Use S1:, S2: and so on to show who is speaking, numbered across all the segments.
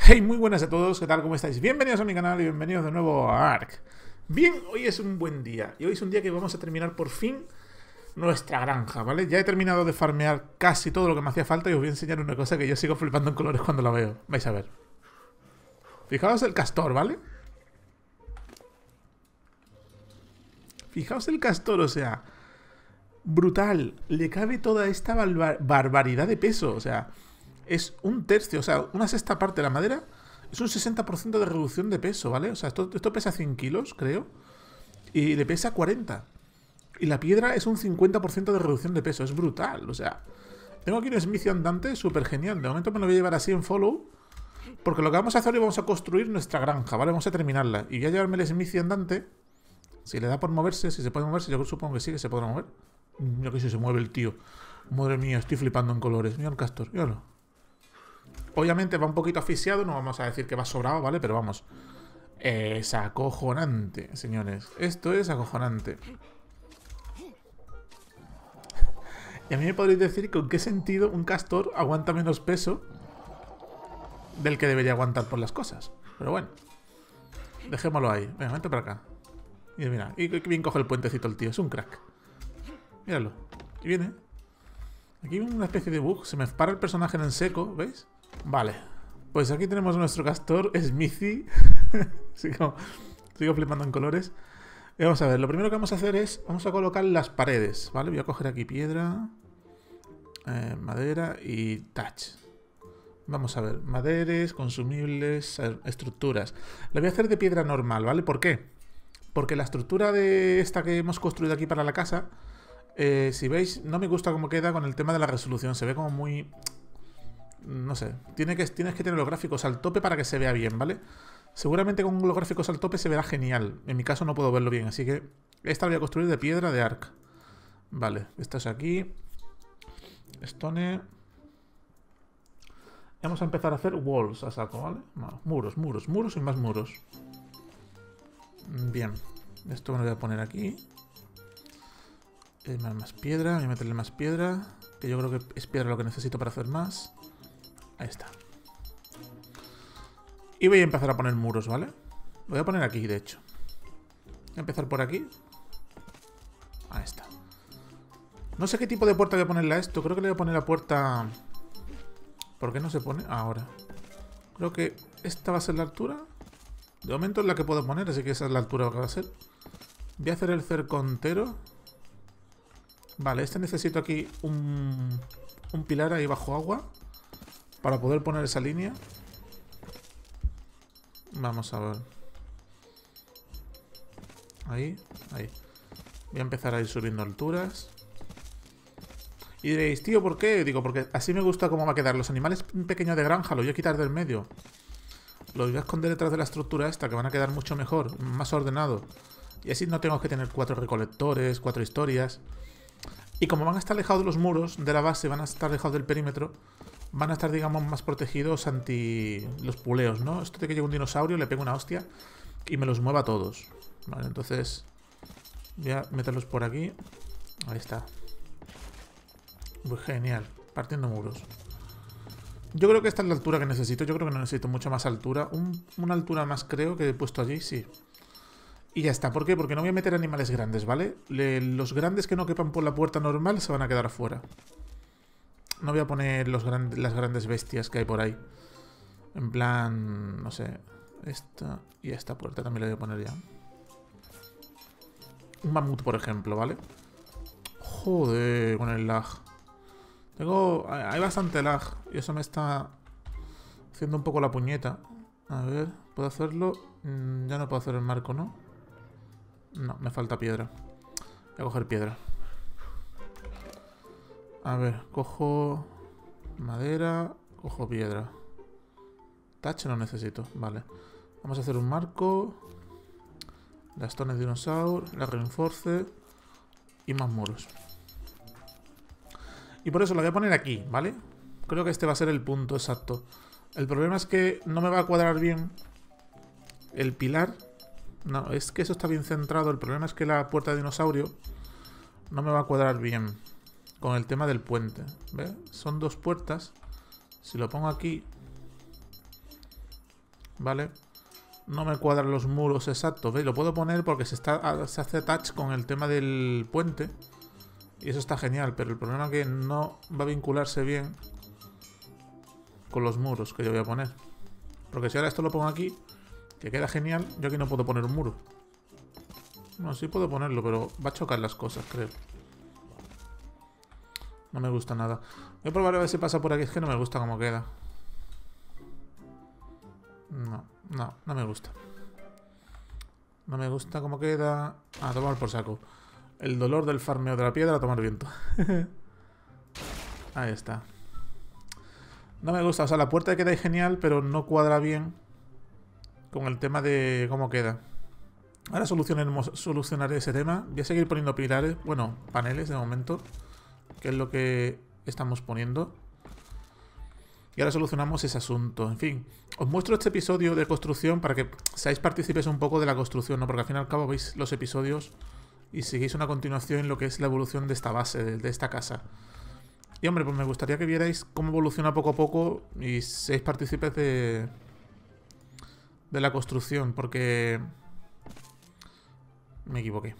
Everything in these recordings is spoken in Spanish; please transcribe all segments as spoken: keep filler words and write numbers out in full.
S1: Hey, muy buenas a todos, ¿qué tal? ¿Cómo estáis? Bienvenidos a mi canal y bienvenidos de nuevo a Ark. Bien, hoy es un buen día y hoy es un día que vamos a terminar por fin nuestra granja, ¿vale? Ya he terminado de farmear casi todo lo que me hacía falta y os voy a enseñar una cosa que yo sigo flipando en colores cuando la veo. Vais a ver. Fijaos el castor, ¿vale? Fijaos el castor, o sea, brutal. Le cabe toda esta barbar barbaridad de peso, o sea, es un tercio, o sea, una sexta parte de la madera es un sesenta por ciento de reducción de peso, ¿vale? O sea, esto, esto pesa cien kilos, creo, y le pesa cuarenta. Y la piedra es un cincuenta por ciento de reducción de peso, es brutal, o sea. Tengo aquí un smithy andante súper genial. De momento me lo voy a llevar así en follow, porque lo que vamos a hacer hoy vamos a construir nuestra granja, ¿vale? Vamos a terminarla. Y voy a llevarme el smithy andante. Si le da por moverse, si se puede moverse, yo supongo que sí, que se podrá mover. Mira que si se mueve el tío. Madre mía, estoy flipando en colores. Mira el castor, míralo. Obviamente va un poquito asfixiado, no vamos a decir que va sobrado, ¿vale? Pero vamos. Es acojonante, señores. Esto es acojonante. Y a mí me podréis decir con qué sentido un castor aguanta menos peso del que debería aguantar por las cosas. Pero bueno. Dejémoslo ahí. Venga, vente para acá. Mira, mira. Y qué bien coge el puentecito el tío. Es un crack. Míralo. Aquí viene. Aquí hay una especie de bug. Se me para el personaje en el seco, ¿veis? Vale. Pues aquí tenemos nuestro castor Smithy. sigo, sigo flipando en colores. Y vamos a ver. Lo primero que vamos a hacer es... Vamos a colocar las paredes, ¿vale? Voy a coger aquí piedra. Eh, madera y touch. Vamos a ver. Maderes, consumibles, estructuras. Lo voy a hacer de piedra normal, ¿vale? ¿Por qué? Porque la estructura de esta que hemos construido aquí para la casa... Eh, si veis, no me gusta cómo queda con el tema de la resolución. Se ve como muy... No sé. Tiene que, tienes que tener los gráficos al tope para que se vea bien, ¿vale? Seguramente con los gráficos al tope se verá genial. En mi caso no puedo verlo bien, así que... Esta la voy a construir de piedra de Ark. Vale, esta es aquí. Stone. Vamos a empezar a hacer walls a saco, ¿vale? No, muros, muros, muros y más muros. Bien. Esto me lo voy a poner aquí. Más piedra, voy a meterle más piedra. Que yo creo que es piedra lo que necesito para hacer más. Ahí está. Y voy a empezar a poner muros, ¿vale? Lo voy a poner aquí, de hecho. Voy a empezar por aquí. Ahí está. No sé qué tipo de puerta voy a ponerle a esto. Creo que le voy a poner la puerta... ¿Por qué no se pone? Ahora. Creo que esta va a ser la altura. De momento es la que puedo poner, así que esa es la altura que va a ser. Voy a hacer el cerco entero. Vale, este necesito aquí un, un pilar ahí bajo agua para poder poner esa línea. Vamos a ver. Ahí, ahí. Voy a empezar a ir subiendo alturas. Y diréis, tío, ¿por qué? Digo, porque así me gusta cómo va a quedar. Los animales pequeños de granja los voy a quitar del medio. Los voy a esconder detrás de la estructura esta, que van a quedar mucho mejor, más ordenado. Y así no tengo que tener cuatro recolectores, cuatro historias. Y como van a estar alejados de los muros de la base, van a estar alejados del perímetro, van a estar, digamos, más protegidos ante los puleos, ¿no? Esto de que llegue un dinosaurio, le pego una hostia y me los mueva a todos. Vale, entonces voy a meterlos por aquí. Ahí está. Muy genial. Partiendo muros. Yo creo que esta es la altura que necesito. Yo creo que no necesito mucha más altura. Un, una altura más creo que he puesto allí, sí. Y ya está. ¿Por qué? Porque no voy a meter animales grandes, ¿vale? Le, los grandes que no quepan por la puerta normal se van a quedar afuera. No voy a poner los gran, las grandes bestias que hay por ahí. En plan, no sé. Esta y esta puerta también la voy a poner ya. Un mamut, por ejemplo, ¿vale? Joder, con el lag. Tengo... Hay bastante lag. Y eso me está haciendo un poco la puñeta. A ver, ¿puedo hacerlo? Mm, ya no puedo hacer el marco, ¿no? No, me falta piedra. Voy a coger piedra. A ver, cojo madera, cojo piedra. Touch no necesito, vale. Vamos a hacer un marco. La Stone Dinosaur, la Reinforce y más muros. Y por eso lo voy a poner aquí, ¿vale? Creo que este va a ser el punto exacto. El problema es que no me va a cuadrar bien el pilar. No, es que eso está bien centrado. El problema es que la puerta de dinosaurio no me va a cuadrar bien con el tema del puente. ¿Ves? Son dos puertas. Si lo pongo aquí, ¿vale? No me cuadran los muros exactos, ¿veis? Lo puedo poner porque se, está, se hace touch con el tema del puente. Y eso está genial, pero el problema es que no va a vincularse bien con los muros que yo voy a poner. Porque si ahora esto lo pongo aquí, que queda genial, yo aquí no puedo poner un muro. No, sí puedo ponerlo, pero va a chocar las cosas, creo. No me gusta nada. Voy a probar a ver si pasa por aquí, es que no me gusta cómo queda. No, no, no me gusta. No me gusta cómo queda. A tomar por saco. El dolor del farmeo de la piedra a tomar viento. Ahí está. No me gusta, o sea, la puerta queda ahí genial, pero no cuadra bien con el tema de cómo queda. Ahora solucionaremos, solucionaré ese tema. Voy a seguir poniendo pilares, bueno, paneles de momento, que es lo que estamos poniendo. Y ahora solucionamos ese asunto. En fin, os muestro este episodio de construcción para que seáis partícipes un poco de la construcción, ¿no? Porque al fin y al cabo veis los episodios y seguís una continuación en lo que es la evolución de esta base, de, de esta casa. Y hombre, pues me gustaría que vierais cómo evoluciona poco a poco y seáis partícipes de, de la construcción, porque me equivoqué.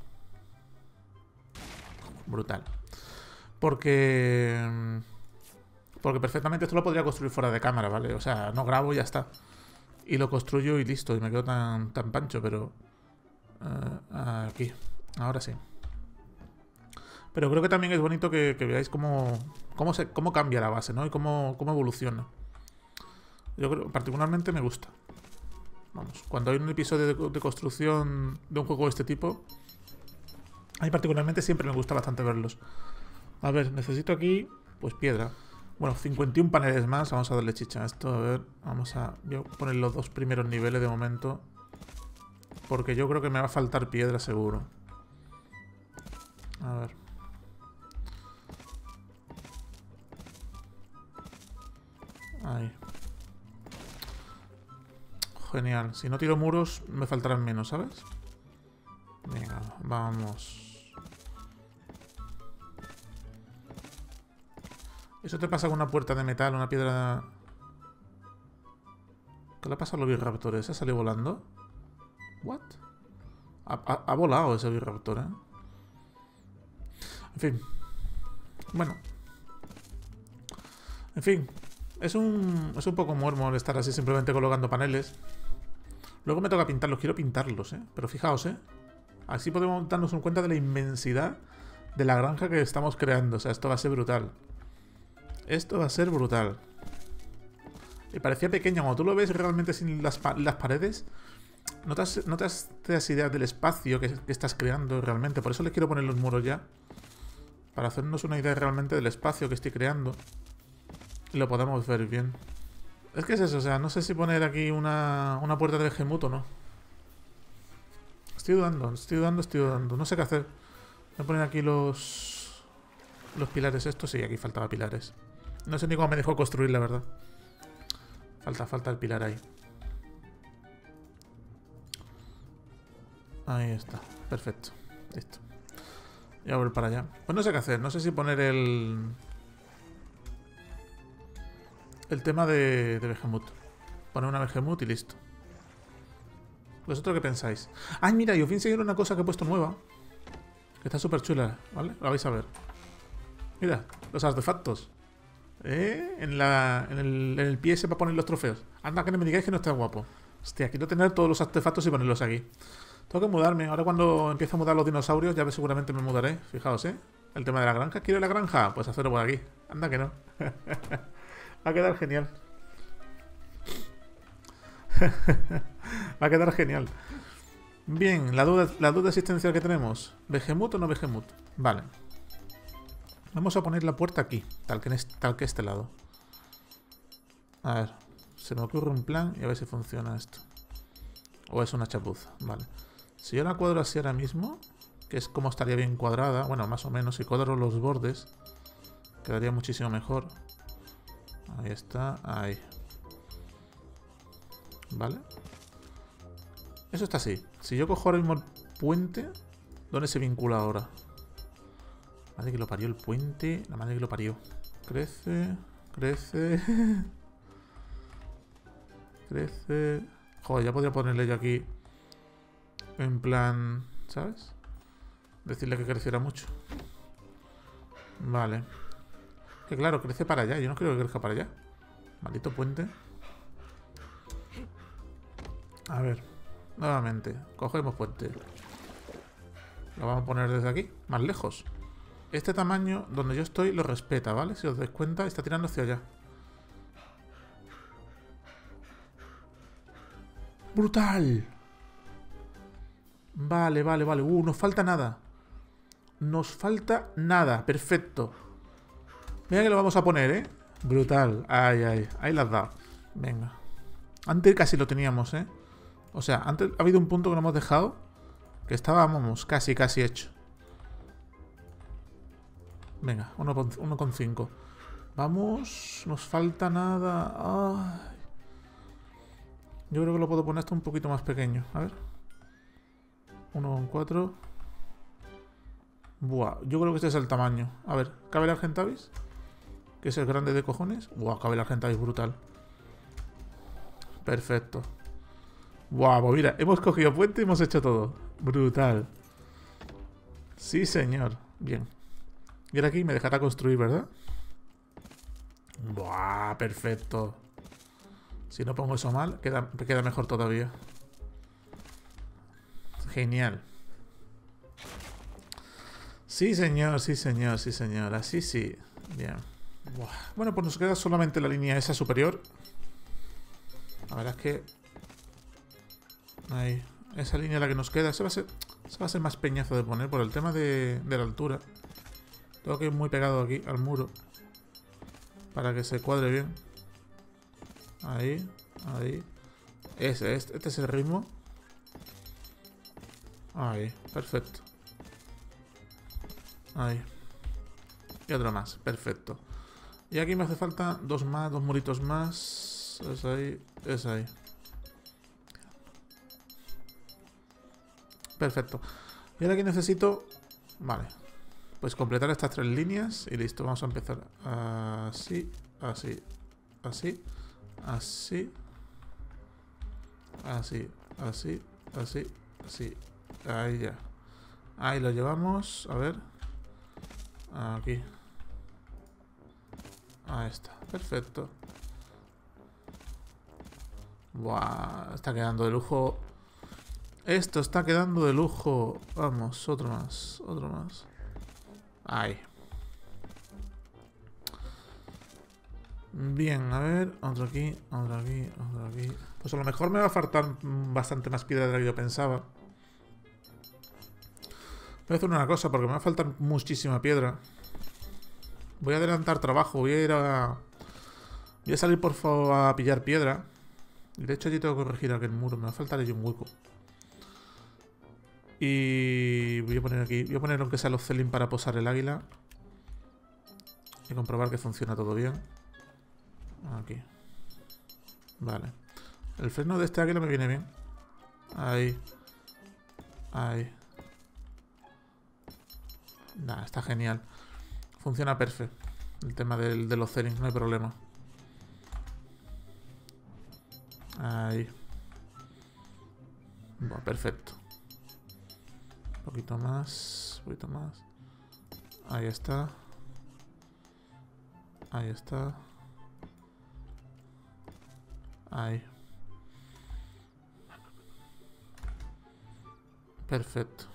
S1: Brutal. Porque... Porque perfectamente esto lo podría construir fuera de cámara, ¿vale? O sea, no grabo y ya está. Y lo construyo y listo. Y me quedo tan, tan pancho, pero... Uh, aquí. Ahora sí. Pero creo que también es bonito que, que veáis cómo, cómo, se, cómo cambia la base, ¿no? Y cómo, cómo evoluciona. Yo creo, particularmente me gusta. Vamos, cuando hay un episodio de, de construcción de un juego de este tipo, a mí particularmente siempre me gusta bastante verlos. A ver, necesito aquí, pues piedra. Bueno, cincuenta y uno paneles más. Vamos a darle chicha a esto. A ver, vamos a... Voy a poner los dos primeros niveles de momento. Porque yo creo que me va a faltar piedra seguro. A ver. Ahí. Genial. Si no tiro muros, me faltarán menos, ¿sabes? Venga, vamos. Eso te pasa con una puerta de metal, una piedra... ¿Qué le pasa a los birraptores? ¿Se salió volando? ¿What? Ha, ha, ha volado ese birraptor, ¿eh? En fin. Bueno. En fin. Es un, es un poco muermo estar así simplemente colocando paneles. Luego me toca pintarlos. Quiero pintarlos, ¿eh? Pero fijaos, ¿eh? Así podemos darnos un cuenta de la inmensidad de la granja que estamos creando. O sea, esto va a ser brutal. Esto va a ser brutal. Y parecía pequeño. Cuando tú lo ves realmente sin las, pa las paredes, no te, has, no te has, te das idea del espacio que, que estás creando realmente. Por eso les quiero poner los muros ya. Para hacernos una idea realmente del espacio que estoy creando. Y lo podemos ver bien. Es que es eso, o sea, no sé si poner aquí una, una puerta de Behemoth o no. Estoy dudando, estoy dudando, estoy dudando. No sé qué hacer. Voy a poner aquí los... Los pilares estos. Sí, aquí faltaba pilares. No sé ni cómo me dejó construir, la verdad. Falta, falta el pilar ahí. Ahí está. Perfecto. Listo. Y a ver para allá. Pues no sé qué hacer. No sé si poner el... El tema de, de Behemoth. Poner una Behemoth y listo. ¿Vosotros qué pensáis? ¡Ay, mira! Y os voy a enseñar una cosa que he puesto nueva. Que está súper chula, ¿vale? La vais a ver. Mira, los artefactos. ¿Eh? En, la, en, el, en el pie se va a poner los trofeos. Anda, que no me digáis que no está guapo. Hostia, quiero tener todos los artefactos y ponerlos aquí. Tengo que mudarme. Ahora cuando empiece a mudar los dinosaurios, ya seguramente me mudaré. Fijaos, ¿eh? El tema de la granja. ¿Quiero la granja? Pues hacerlo por aquí. Anda que no. Va a quedar genial. Va a quedar genial. Bien, la duda, la duda existencial que tenemos. ¿Behemoth o no Behemoth? Vale. Vamos a poner la puerta aquí, tal que, en este, tal que este lado. A ver, se me ocurre un plan y a ver si funciona esto. O es una chapuza, vale. Si yo la cuadro así ahora mismo, que es como estaría bien cuadrada, bueno, más o menos, si cuadro los bordes, quedaría muchísimo mejor. Ahí está, ahí. ¿Vale? Eso está así. Si yo cojo ahora mismo el puente, ¿dónde se vincula ahora? Madre que lo parió el puente. La madre que lo parió. Crece, crece. Crece... Joder, ya podría ponerle yo aquí... En plan... ¿Sabes? Decirle que creciera mucho. Vale. Que claro, crece para allá. Yo no creo que crezca para allá. Maldito puente. A ver. Nuevamente. Cogemos puente. Lo vamos a poner desde aquí. Más lejos. Este tamaño, donde yo estoy, lo respeta, ¿vale? Si os dais cuenta, está tirando hacia allá. ¡Brutal! Vale, vale, vale. Uh, nos falta nada. Nos falta nada. Perfecto. Mira que lo vamos a poner, ¿eh? Brutal. Ay, ay. Ahí las da. Venga. Antes casi lo teníamos, ¿eh? O sea, antes ha habido un punto que no hemos dejado. Que estábamos casi, casi hecho. Venga, uno coma cinco. Vamos. Nos falta nada. Ay. Yo creo que lo puedo poner hasta un poquito más pequeño. A ver. uno coma cuatro. Buah, yo creo que este es el tamaño. A ver, ¿cabe el Argentavis? Que es el grande de cojones. Buah, cabe el Argentavis brutal. Perfecto. Buah, pues mira, hemos cogido puente y hemos hecho todo. Brutal. Sí, señor. Bien. Y ahora aquí me dejará construir, ¿verdad? Buah, perfecto. Si no pongo eso mal, queda, queda mejor todavía. Genial. Sí, señor, sí, señor, sí, señor. Así sí. Bien. Buah. Bueno, pues nos queda solamente la línea esa superior. La verdad es que... Ahí. Esa línea la que nos queda. Esa va a ser, esa va a ser más peñazo de poner por el tema de, de la altura. Tengo que ir muy pegado aquí al muro. Para que se cuadre bien. Ahí. Ahí. Ese, este, este es el ritmo. Ahí. Perfecto. Ahí. Y otro más. Perfecto. Y aquí me hace falta dos más, dos muritos más. Es ahí, es ahí. Perfecto. Y ahora aquí necesito... Vale. Pues completar estas tres líneas y listo. Vamos a empezar así, así, así, así, así, así, así, así. Ahí ya. Ahí lo llevamos. A ver. Aquí. Ahí está. Perfecto. Buah. Está quedando de lujo. Esto está quedando de lujo. Vamos, otro más. Otro más. Ahí. Bien, a ver. Otro aquí, otro aquí, otro aquí. Pues a lo mejor me va a faltar bastante más piedra de la que yo pensaba. Voy a hacer una cosa, porque me va a faltar muchísima piedra. Voy a adelantar trabajo. Voy a ir a... Voy a salir, por favor, a pillar piedra. Y de hecho allí tengo que corregir aquel muro. Me va a faltar allí un hueco. Y voy a poner aquí... Voy a poner aunque sea los ceilings para posar el águila. Y comprobar que funciona todo bien. Aquí. Vale. El freno de este águila me viene bien. Ahí. Ahí. Nah, está genial. Funciona perfecto. El tema del, de los ceilings, no hay problema. Ahí. Bueno, perfecto. Un poquito más. Un poquito más. Ahí está. Ahí está. Ahí. Perfecto.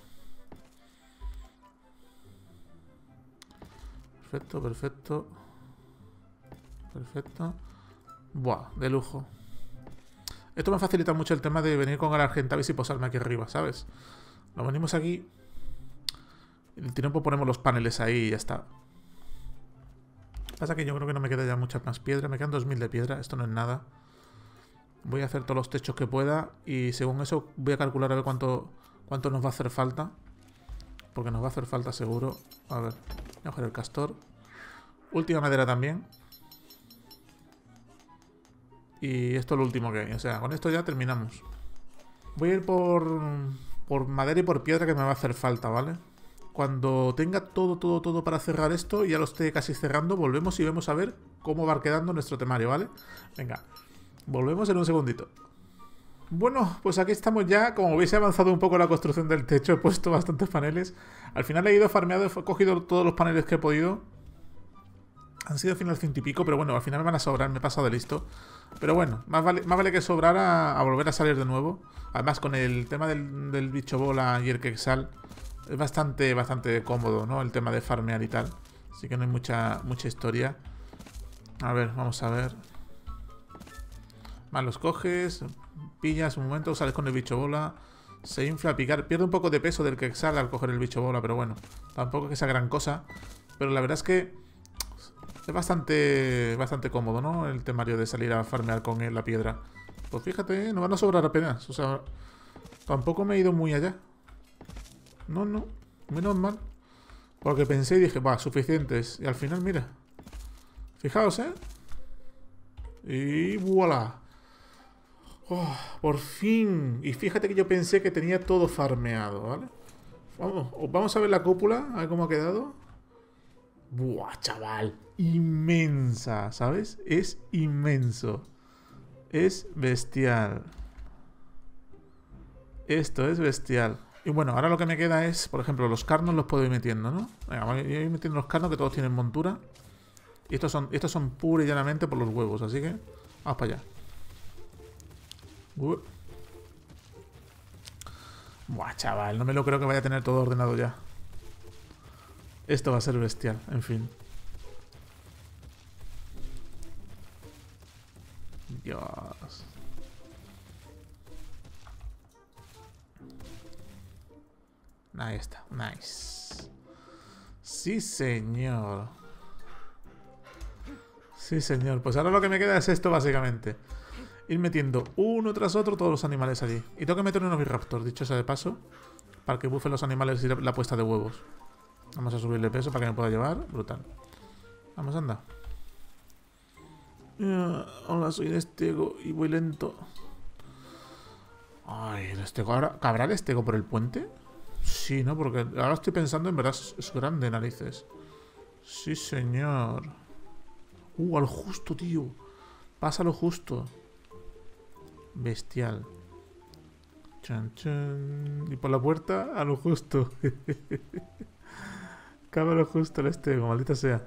S1: Perfecto, perfecto. Perfecto. Buah, de lujo. Esto me facilita mucho el tema de venir con el Argentavis y posarme aquí arriba, ¿sabes? Lo venimos aquí. Y el tiempo ponemos los paneles ahí y ya está. Pasa que yo creo que no me queda ya mucha más piedra. Me quedan dos mil de piedra. Esto no es nada. Voy a hacer todos los techos que pueda. Y según eso voy a calcular a ver cuánto, cuánto nos va a hacer falta. Porque nos va a hacer falta seguro. A ver. Voy a coger el castor. Última madera también. Y esto es lo último que hay. O sea, con esto ya terminamos. Voy a ir por, por madera y por piedra que me va a hacer falta, ¿vale? Cuando tenga todo, todo, todo para cerrar esto, y ya lo esté casi cerrando, volvemos y vemos a ver cómo va quedando nuestro temario, ¿vale? Venga. Volvemos en un segundito. Bueno, pues aquí estamos ya. Como veis, he avanzado un poco la construcción del techo. He puesto bastantes paneles. Al final he ido farmeado, he cogido todos los paneles que he podido. Han sido al final ciento y pico, pero bueno, al final me van a sobrar. Me he pasado de listo. Pero bueno, más vale, más vale que sobrar a, a volver a salir de nuevo. Además, con el tema del, del bicho bola y el quexal, es bastante, bastante cómodo, ¿no? El tema de farmear y tal. Así que no hay mucha, mucha historia. A ver, vamos a ver. Más los coges, pillas un momento, sales con el bicho bola, se infla a picar, pierde un poco de peso del quexal al coger el bicho bola, pero bueno, tampoco es que sea gran cosa. Pero la verdad es que es bastante bastante cómodo, ¿no? El temario de salir a farmear con él la piedra. Pues fíjate, no van a sobrar apenas, o sea, tampoco me he ido muy allá. No, no, menos mal. Porque pensé y dije, va, suficientes. Y al final, mira, fijaos, ¿eh? Y voilà. Oh, por fin. Y fíjate que yo pensé que tenía todo farmeado, ¿vale? Vamos, vamos a ver la cúpula, a ver cómo ha quedado. Buah, chaval. Inmensa, ¿sabes? Es inmenso. Es bestial. Esto es bestial. Y bueno, ahora lo que me queda es, por ejemplo, los carnos los puedo ir metiendo, ¿no? Venga, voy a ir metiendo los carnos que todos tienen montura. Y estos son, estos son pura y llanamente por los huevos, así que vamos para allá. Uh. Buah, chaval, no me lo creo que vaya a tener todo ordenado ya. Esto va a ser bestial, en fin. Dios. Ahí está, nice. Sí, señor. Sí, señor. Pues ahora lo que me queda es esto, básicamente. Ir metiendo uno tras otro todos los animales allí. Y tengo que meter unos Oviraptor, dicho sea de paso, para que bufen los animales y la puesta de huevos. Vamos a subirle peso para que me pueda llevar. Brutal. Vamos, anda. Uh, hola, soy el estego y voy lento. Ay, el estego. ¿Ahora cabrá el estego por el puente? Sí, ¿no? Porque ahora estoy pensando, en verdad es, es grande, narices. Sí, señor. Uh, al justo, tío. Pasa lo justo. Bestial. Chan, chan. Y por la puerta, a lo justo. Cabe a lo justo el estego, maldita sea.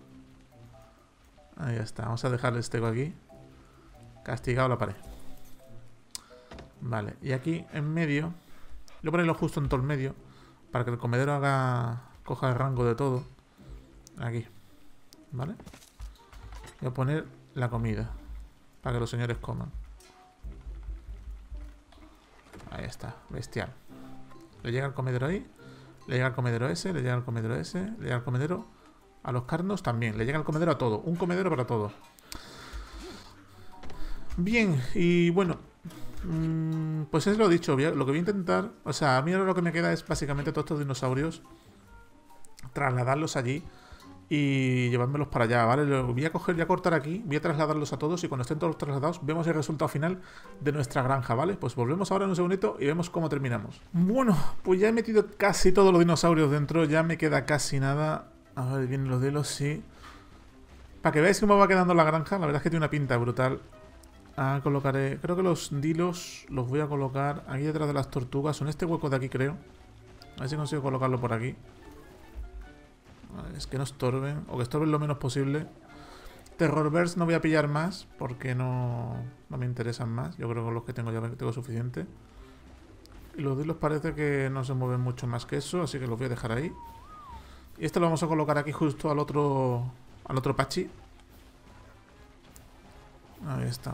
S1: Ahí está. Vamos a dejar el estego aquí. Castigado la pared. Vale. Y aquí, en medio... Voy a ponerlo justo en todo el medio. Para que el comedero haga... Coja el rango de todo. Aquí. ¿Vale? Voy a poner la comida. Para que los señores coman. Ahí está. Bestial. Le llega el comedero ahí. Le llega el comedero ese. Le llega el comedero ese. Le llega el comedero... A los carnos también. Le llega el comedero a todo. Un comedero para todo. Bien. Y bueno... Pues es lo dicho, lo que voy a intentar, o sea, a mí ahora lo que me queda es básicamente todos estos dinosaurios, trasladarlos allí y llevármelos para allá, ¿vale? Lo voy a coger, voy a cortar aquí, voy a trasladarlos a todos y cuando estén todos trasladados vemos el resultado final de nuestra granja, ¿vale? Pues volvemos ahora en un segundito y vemos cómo terminamos. Bueno, pues ya he metido casi todos los dinosaurios dentro, ya me queda casi nada. A ver, vienen los delos, sí. Para que veáis cómo va quedando la granja, la verdad es que tiene una pinta brutal. Ah, colocaré... Creo que los dilos los voy a colocar aquí detrás de las tortugas. En este hueco de aquí, creo. A ver si consigo colocarlo por aquí. Es que no estorben. O que estorben lo menos posible. Terrorverse no voy a pillar más. Porque no, no me interesan más. Yo creo que con los que tengo ya tengo suficiente. Y los dilos parece que no se mueven mucho más que eso. Así que los voy a dejar ahí. Y este lo vamos a colocar aquí justo al otro... Al otro pachi. Ahí está.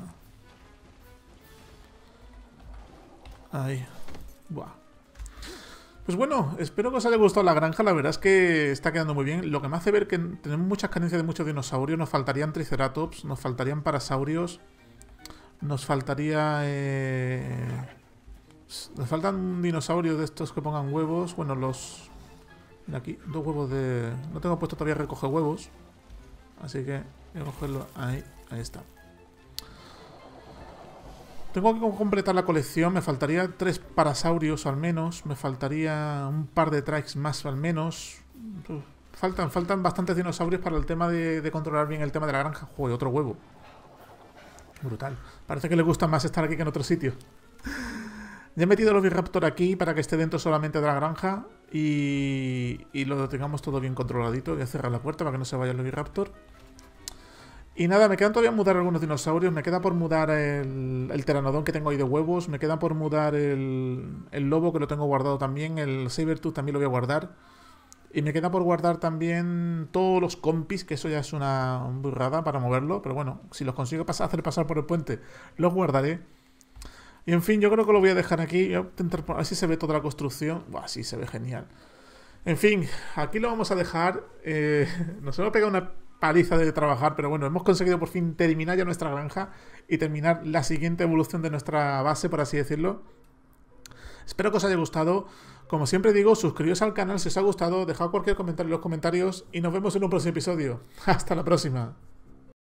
S1: Ahí. Buah. Pues bueno, espero que os haya gustado la granja. La verdad es que está quedando muy bien. Lo que me hace ver que tenemos muchas carencias de muchos dinosaurios. Nos faltarían triceratops, nos faltarían parasaurios. Nos faltaría... Eh... Nos faltan dinosaurios de estos que pongan huevos. Bueno, los... Mira aquí, dos huevos de... No tengo puesto todavía recoge huevos. Así que voy a cogerlo ahí. Ahí está. Tengo que completar la colección, me faltaría tres parasaurios al menos, me faltaría un par de trikes más al menos. Faltan, faltan bastantes dinosaurios para el tema de, de controlar bien el tema de la granja. Joder, otro huevo. Brutal. Parece que le gusta más estar aquí que en otro sitio. Ya he metido el Oviraptor aquí para que esté dentro solamente de la granja y, y lo tengamos todo bien controladito. Voy a cerrar la puerta para que no se vaya el Oviraptor. Y nada, me quedan todavía mudar algunos dinosaurios. Me queda por mudar el, el Pteranodon que tengo ahí de huevos. Me queda por mudar el, el lobo que lo tengo guardado también. El Sabertooth también lo voy a guardar. Y me queda por guardar también todos los compis, que eso ya es una burrada para moverlo. Pero bueno, si los consigo pasar, hacer pasar por el puente, los guardaré. Y en fin, yo creo que lo voy a dejar aquí. Voy a intentar a ver si se ve toda la construcción. Buah, sí, se ve genial. En fin, aquí lo vamos a dejar. Eh, nos hemos pegado una paliza de trabajar, pero bueno, hemos conseguido por fin terminar ya nuestra granja y terminar la siguiente evolución de nuestra base, por así decirlo. Espero que os haya gustado. Como siempre digo, suscribiros al canal si os ha gustado, dejad cualquier comentario en los comentarios y nos vemos en un próximo episodio. Hasta la próxima.